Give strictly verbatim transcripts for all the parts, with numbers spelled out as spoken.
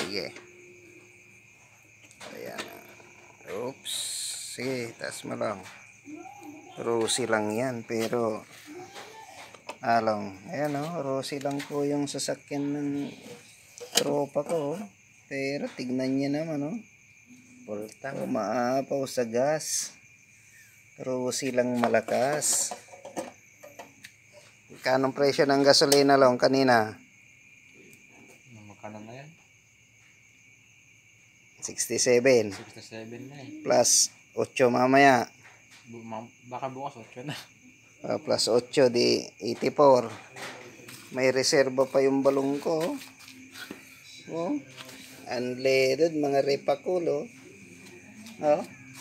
Sige. Ayan. Oops. Sige, taas mo lang. Rosy lang yan, pero along. Ayan o, oh, rosy lang po yung sasakyan ng tropa ko. Oh. Pero tignan niya naman o. Oh. Pultang maapaw sa gas. Rosy lang malakas. Kanong presyo ng gasolina lang kanina? Magkano na yan? sixty-seven. sixty-seven na eh. Plus eight mamaya. Bu baka bukas eight na. Uh, plus eight di eighty-four. May reserva pa yung balong ko. Oh. Unleaded mga repakulo. Oh.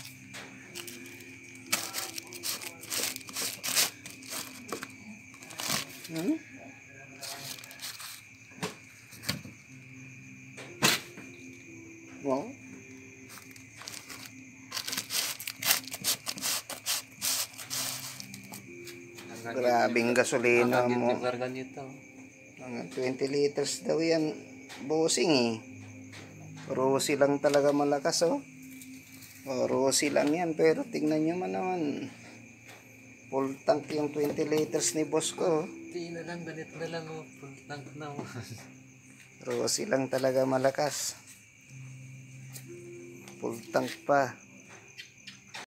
Hmm? Wow. Grabing gasolina mo. twenty liters daw yan. Bossing eh. Rosy lang talaga malakas oh. Oh, rosy lang yan. Pero tingnan nyo man naman. Full tank yung twenty liters ni boss ko. Hindi na lang, ganit na lang oh. Full tank na oh. Rosy lang talaga malakas. Full tank pa.